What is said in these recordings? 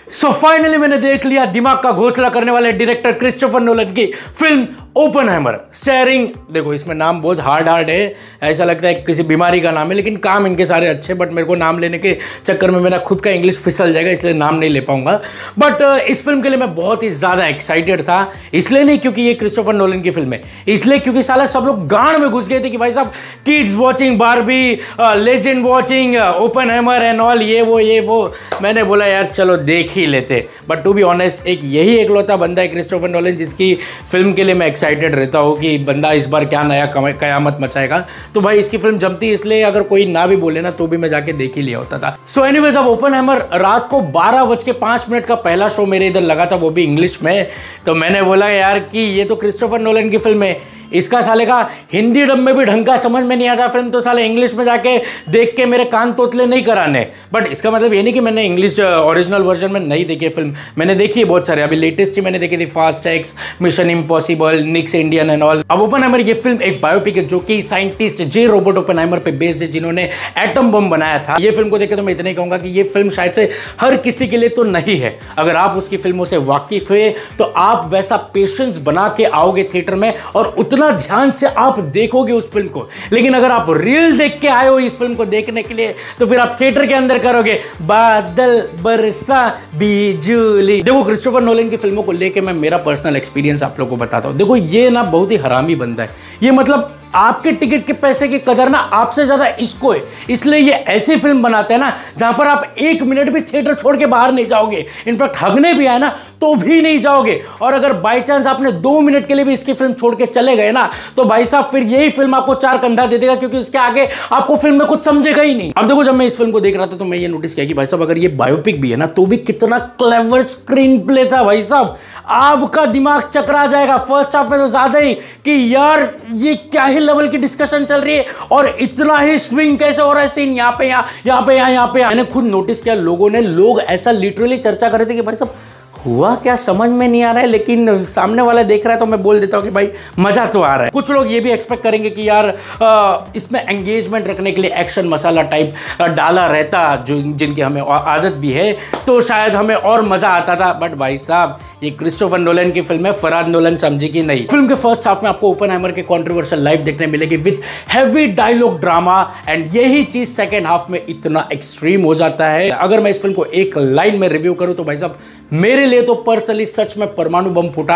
So finally मैंने देख लिया दिमाग का घोंसला करने वाले डायरेक्टर क्रिस्टोफर नोलन की फिल्म ओपनहाइमर स्टारिंग। देखो इसमें नाम बहुत हार्ड है, ऐसा लगता है किसी बीमारी का नाम है, लेकिन काम इनके सारे अच्छे, बट मेरे को नाम लेने के चक्कर में मेरा खुद का इंग्लिश फिसल जाएगा, इसलिए नाम नहीं ले पाऊंगा। बट इस फिल्म के लिए मैं बहुत ही ज़्यादा एक्साइटेड था, इसलिए नहीं क्योंकि ये क्रिस्टोफर नोलन की फिल्म है, इसलिए क्योंकि साला सब लोग गांड में घुस गए थे कि भाई साहब kids watching Barbie, legend watching Oppenheimer and all, ये वो। मैंने बोला यार चलो देख ही लेते। बट टू बी ऑनेस्ट एक यही एकलौता बंदा है क्रिस्टोफर नोलन जिसकी फिल्म के लिए मैं एक्साइटेड रहता हूँ कि बंदा इस बार क्या नया कयामत मचाएगा। तो भाई इसकी फिल्म जमती, इसलिए अगर कोई ना भी बोले ना तो भी मैं जाके देख ही लिया होता था। सो एनीवेज अब ओपनहाइमर रात को 12:05 का पहला शो मेरे इधर लगा था, वो भी इंग्लिश में। तो मैंने बोला यार कि ये तो क्रिस्टोफर नोलन की फिल्म है, इसका साले का हिंदी डब में भी ढंग का समझ में नहीं आता फिल्म, तो साले इंग्लिश में जाके देख के मेरे कान तोतले नहीं कराने। बट इसका मतलब ये नहीं कि मैंने इंग्लिश ओरिजिनल वर्जन में नहीं देखी फिल्म, मैंने देखी है बहुत सारे। अभी लेटेस्ट ही मैंने देखी थी फास्ट एक्स, मिशन इम्पॉसिबल, निक्स इंडियन एंड ऑल। अब ओपनहाइमर ये फिल्म एक बायोपिक है जो कि साइंटिस्ट जे रॉबर्ट ओपनहाइमर पे बेस्ड है, जिन्होंने एटम बम बनाया था। ये फिल्म को देखे तो मैं इतना ही कहूंगा कि ये फिल्म शायद से हर किसी के लिए तो नहीं है। अगर आप उसकी फिल्मों से वाकिफ हुए तो आप वैसा पेशेंस बना के आओगे थिएटर में और उतना ध्यान से आप देखोगे उस फिल्म को। लेकिन अगर आप रील देख के आए हो इस फिल्म को देखने के लिए तो फिर आप थिएटर के अंदर करोगे बादल बरसा बिजली। देखो क्रिस्टोफर नोलन की फिल्मों को लेके मैं मेरा पर्सनल एक्सपीरियंस आप लोगों को बताता हूं। देखो ये ना बहुत ही हरामी बंदा है, ये मतलब आपके टिकट के पैसे की कदर ना आपसे ज्यादा इसको है, इसलिए ये ऐसी फिल्म बनाते हैं ना जहां पर आप 1 मिनट भी थिएटर छोड़ के बाहर नहीं जाओगे। इनफैक्ट हगने भी आए ना तो भी नहीं जाओगे, और अगर बाई चांस आपने 2 मिनट के लिए भी इसकी फिल्म छोड़ के चले गए ना तो भाई साहब फिर यही फिल्म आपको 4 कंधा दे देगा, क्योंकि उसके आगे आपको फिल्म में कुछ समझेगा ही नहीं। अब देखो जब मैं इस फिल्म को देख रहा था तो मैं ये नोटिस किया कि भाई साहब अगर ये बायोपिक भी है ना तो भी कितना क्लेवर स्क्रीन प्ले था भाई साहब, आपका दिमाग चकरा जाएगा। फर्स्ट हाफ में तो ज्यादा ही कि यार ये क्या ही लेवल की डिस्कशन चल रही है और इतना ही स्विंग कैसे हो रहा है सीन, यहाँ पे। मैंने खुद नोटिस किया लोग ऐसा लिटरली चर्चा कर रहे थे कि भाई साहब हुआ क्या समझ में नहीं आ रहा है, लेकिन सामने वाला देख रहा है तो मैं बोल देता हूँ कि भाई मजा तो आ रहा है। कुछ लोग ये भी एक्सपेक्ट करेंगे कि यार इसमें एंगेजमेंट रखने के लिए एक्शन मसाला टाइप डाला रहता, जो जिनकी हमें आदत भी है, तो शायद हमें और मजा आता था। बट भाई साहब ये क्रिस्टोफर नोलन की फिल्म है, फरहाद नोलन समझी कि नहीं। फिल्म के फर्स्ट हाफ में आपको ओपनहाइमर के कंट्रोवर्शियल लाइफ देखने मिलेगी with heavy dialogue drama, and यही चीज सेकंड हाफ में इतना एक्सट्रीम हो जाता है। अगर मैं इस फिल्म को एक लाइन में रिव्यू करूं तो भाई साहब मेरे लिए तो पर्सनली सच में परमाणु बम फूटा,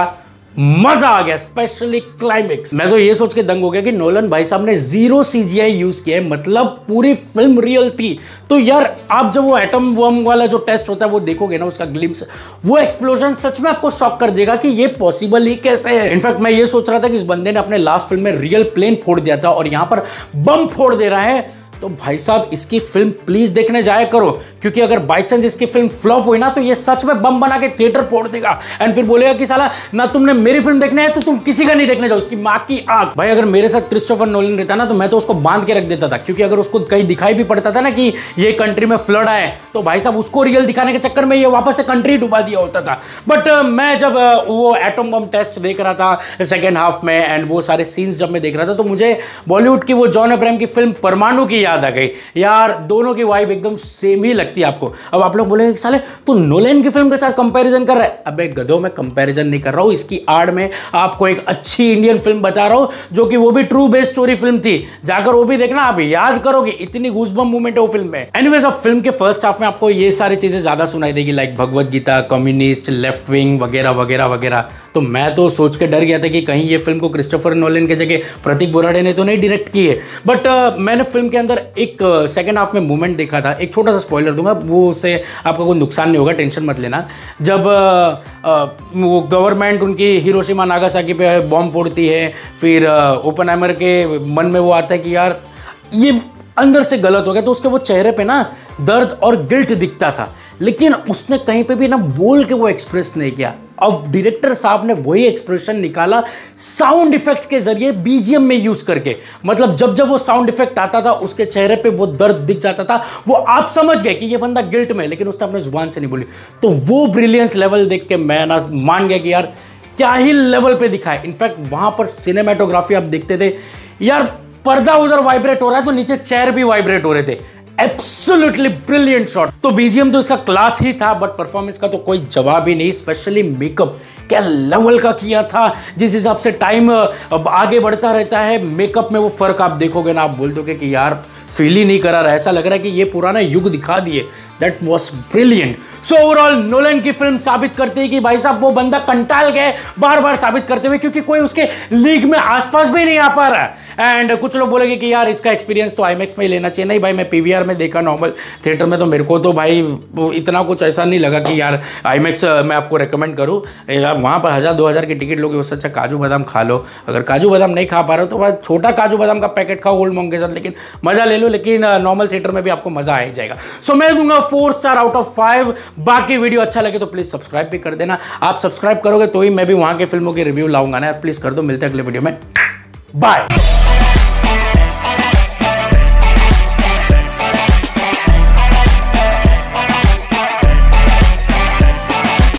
मजा आ गया, स्पेशली क्लाइमेक्स। मैं तो ये सोच के दंग हो गया कि नोलन भाई साहब ने 0 CGI यूज किया है, मतलब पूरी फिल्म रियल थी। तो यार आप जब वो एटम बम वाला जो टेस्ट होता है वो देखोगे ना, उसका ग्लिम्स, वो एक्सप्लोजन सच में आपको शॉक कर देगा कि ये पॉसिबल ही कैसे है। इनफैक्ट मैं ये सोच रहा था कि इस बंदे ने अपने लास्ट फिल्म में रियल प्लेन फोड़ दिया था और यहां पर बम फोड़ दे रहा है, तो भाई साहब इसकी फिल्म प्लीज देखने जाया करो, क्योंकि अगर बाई चांस इसकी फिल्म फ्लॉप हुई ना तो ये सच में बम बना के थिएटर फोड़ देगा एंड फिर बोलेगा कि साला ना तुमने मेरी फिल्म देखना है तो तुम किसी का नहीं देखने जाओ, उसकी माँ की आंख। भाई अगर मेरे साथ क्रिस्टोफर नोलन रहता ना तो मैं तो उसको बांध के रख देता था, क्योंकि अगर उसको कहीं दिखाई भी पड़ता था ना कि ये कंट्री में फ्लड आए तो भाई साहब उसको रियल दिखाने के चक्कर में ये वापस से कंट्री डुबा दिया होता था। बट मैं जब वो एटम बम टेस्ट देख रहा था सेकेंड हाफ में एंड वो सारे सीन्स जब मैं देख रहा था तो मुझे बॉलीवुड की वो जॉन अब्राहम की फिल्म परमाणु की याद आ गई। यार दोनों की वाइब एकदम सेम ही लगती है आपको। अब आप लोग बोलेंगे साले तू नोलन की फिल्म के साथ कंपैरिजन कर रहा है। अबे गधों, मैं कंपैरिजन नहीं कर रहा हूं, इसकी आड़ में आपको एक अच्छी इंडियन फिल्म बता रहा हूं जो कि वो भी ट्रू बेस्ड स्टोरी फिल्म थी, जाकर वो भी देखना, आप याद करोगे, इतनी गूज़बम्प मूवमेंट है वो फिल्म में। एनीवेज अब फिल्म के फर्स्ट हाफ में आपको ये सारी चीजें ज्यादा सुनाई देगी, like Bhagavad Gita, communist, left wing वगैरह वगैरह वगैरह। तो मैं तो सोच के डर गया था कि कहीं ये फिल्म को क्रिस्टोफर नोलन की जगह प्रतीक बोराडे ने तो नहीं डायरेक्ट की है। बट मैंने फिल्म के अंदर एक सेकेंड हाफ में मूवमेंट देखा था, एक छोटा सा स्पॉइलर दूंगा, वो उससे आपका कोई नुकसान नहीं होगा, टेंशन मत लेना। जब वो गवर्नमेंट उनकी हिरोशिमा नागासाकी पे बॉम्ब फोड़ती है, फिर ओपनहाइमर के मन में वो आता है कि यार ये अंदर से गलत हो गया, तो उसके वो चेहरे पे ना दर्द और गिल्ट दिखता था, लेकिन उसने कहीं पे भी ना बोल के वो एक्सप्रेस नहीं किया। अब डायरेक्टर साहब ने वही एक्सप्रेशन निकाला साउंड इफेक्ट के जरिए, बीजीएम में यूज करके। मतलब जब जब वो साउंड इफेक्ट आता था उसके चेहरे पे वो दर्द दिख जाता था, वो आप समझ गए कि ये बंदा गिल्ट में, लेकिन उसने अपने जुबान से नहीं बोली। तो वो ब्रिलियंस लेवल देख के मैं ना मान गया कि यार क्या ही लेवल पे दिखा है। इनफैक्ट वहां पर सिनेमेटोग्राफी आप देखते थे यार, पर्दा उधर वाइब्रेट हो रहा है तो नीचे चेयर भी वाइब्रेट हो रहे थे। Absolutely brilliant shot. तो बीजीएम तो इसका क्लास ही था, बट परफॉर्मेंस का तो कोई जवाब ही नहीं। स्पेशली मेकअप क्या लेवल का किया था। जिस हिसाब से टाइम आगे बढ़ता रहता है, मेकअप में वो फर्क आप देखोगे ना, आप बोल दोगे कि यार फील ही नहीं करा रहा, ऐसा लग रहा है कि ये पुराना युग दिखा दिए। That was brilliant. So overall Nolan की फिल्म साबित करती है कि भाई साहब वो बंदा कंटाल गए बार बार साबित करते हुए, क्योंकि कोई उसके लीग में आसपास भी नहीं आ पा रहा है। एंड कुछ लोग बोलेंगे कि यार इसका एक्सपीरियंस तो आईमैक्स में ही लेना चाहिए। नहीं भाई, मैं पीवीआर में देखा नॉर्मल थिएटर में, तो मेरे को तो भाई इतना कुछ ऐसा नहीं लगा कि यार आईमैक्स मैं आपको रेकमेंड करूँ। वहाँ पर 1000-2000 की टिकट लोगे, उससे अच्छा काजू बादाम खा लो। अगर काजू बादाम नहीं खा पा रहे हो तो भाई छोटा काजू बादाम का पैकेट खाओ ओल्ड मॉन्क के साथ, लेकिन मजा ले लो। लेकिन नॉर्मल थिएटर में भी आपको मजा आ ही जाएगा। सो मैं दूंगा 4 स्टार आउट ऑफ 5। बाकी वीडियो अच्छा लगे तो प्लीज सब्सक्राइब भी कर देना। आप सब्सक्राइब करोगे तो ही मैं भी वहां के फिल्मों की रिव्यू लाऊंगा ना। प्लीज कर दो। मिलते हैं अगले वीडियो में। बाय।